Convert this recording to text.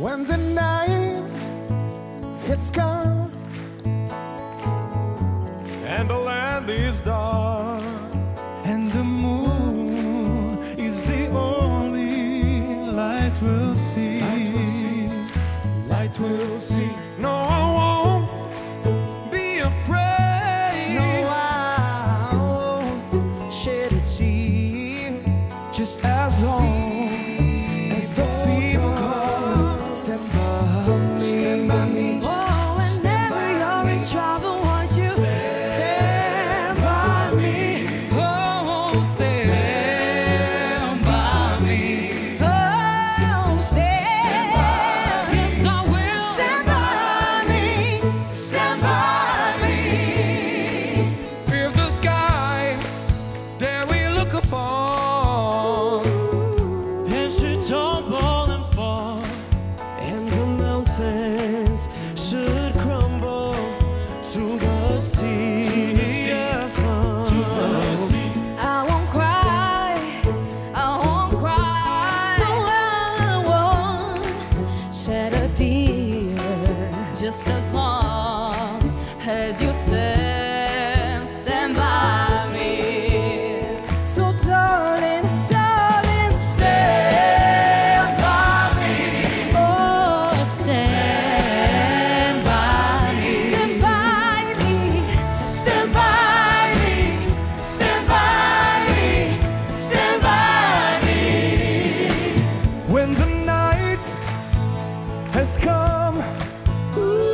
When the night has come and the land is dark and the moon is the only light we'll see. Light we'll see. No, I won't be afraid. No, I won't shed a tear. Just as long as the people come, stand by me. Stand by me. Oh, whenever you're in trouble, won't you stand by me? Oh, stand by me. Oh, stand by me. Yes, I will. Stand by me. Stand by me. If the sky that we look upon And should tumble and fall, And the mountains should crumble to the sea. I won't cry, I won't cry. No, I won't shed a tear. just as long as you stand by me. So darling, darling, stand by me. Oh, stand by me. Stand by me. Stand by me. Stand by me. Stand by me. when the night has come. Ooh.